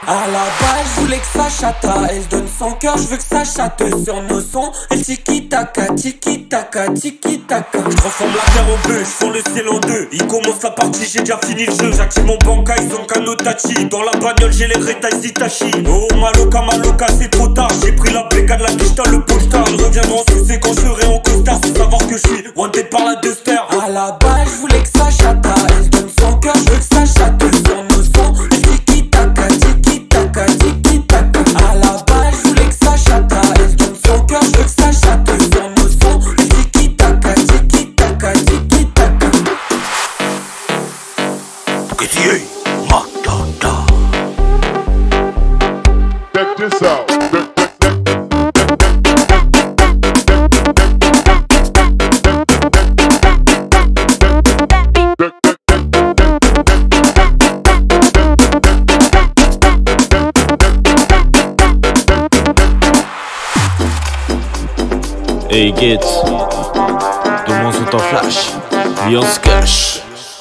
À la base, je voulais que ça chata. Elle donne son cœur, je veux que ça chatte sur nos sons. Elle tiki-taka, tiki-taka, tiki-taka. Je transforme la terre en bœuf, je fends le ciel en deux. Il commence la partie, j'ai déjà fini le jeu. J'active mon banca, ils ont Kanotachi. Dans la bagnole, j'ai les Retai Zitachi. Oh Maloka, Maloka, c'est trop tard. J'ai pris la bécane, la quicheta, le pochta. Ils reviendront sucer quand je serai en costard. Sans savoir que je suis wanted par la Duster. À la base, je voulais que ça chata. Elle donne son cœur, je veux que ça chatte sur nos sons. Elle tiki-taka, tiki-taka, tiki-taka. À la base, je voulais que ça chata. Elle donne son cœur, je veux que ça chatte sur nos sons. Elle tiki-taka, tiki-taka, tiki-taka. Qu'est-ce Matata. Check this out. Hey Git, tout le monde sont en flash, lui on se cache.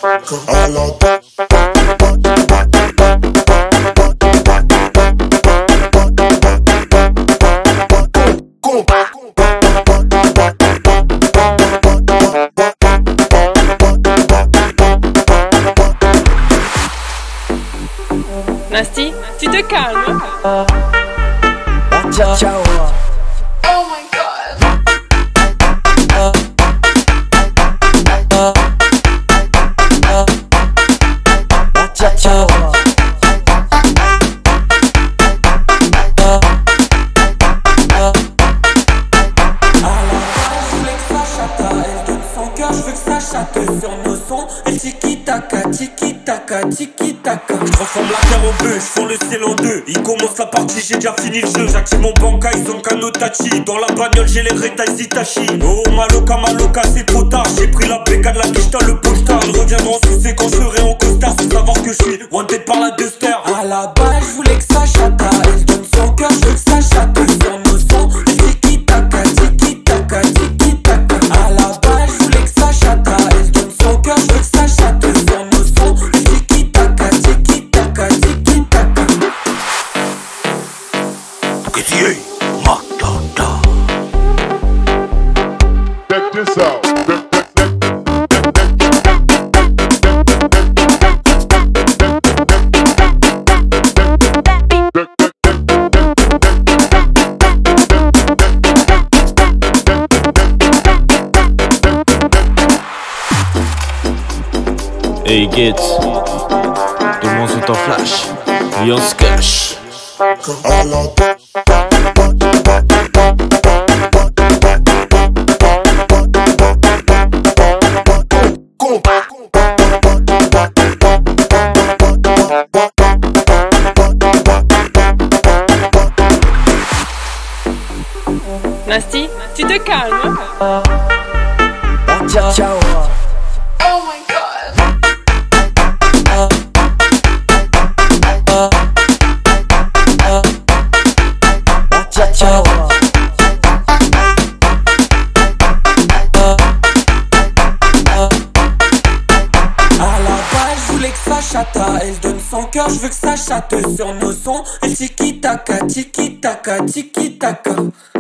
Nasty, tu te calmes. Ciao, ciao. Je veux que ça chatte sur nos sons. Elle tiki-taka, tiki-taka, tiki-taka. Je transforme la terre en bœuf, je fends le ciel en deux. Il commence la partie, j'ai déjà fini le jeu. J'active mon banca, ils ont Kanotachi. Dans la bagnole, j'ai les Retai Zitachi. Oh Maloka, Maloka, c'est trop tard. J'ai pris la bécane, la quicheta, le pochta. Ils reviendront sucer quand je serai en costard. Sans savoir que je suis wanted par la Duster. À la base, je voulais que ça chata. Elle donne son cœur, je veux que ça chatte sur nos sons. Elle tiki-taka, tiki-taka, tiki-taka. À la base, je voulais que ça chata. Elle donne son cœur, je veux que ça chatte sur nos sons. Elle tiki-taka, tiki-taka, tiki-taka. Qu'est-ce Matata. Check this out. Hey Git, tout le monde sont en flash, lui on se cache. Nasty, tu te calmes. Ciao, ciao. Ciao. À la base, je voulais que ça chata. Elle donne son cœur, je veux que ça chatte sur nos sons. Elle tiki-taka, tiki-taka, tiki-taka.